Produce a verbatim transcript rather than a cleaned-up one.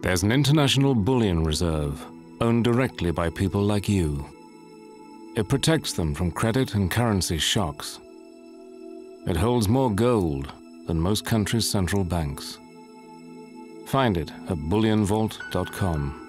There's an international bullion reserve, owned directly by people like you. It protects them from credit and currency shocks. It holds more gold than most countries' central banks. Find it at bullion vault dot com.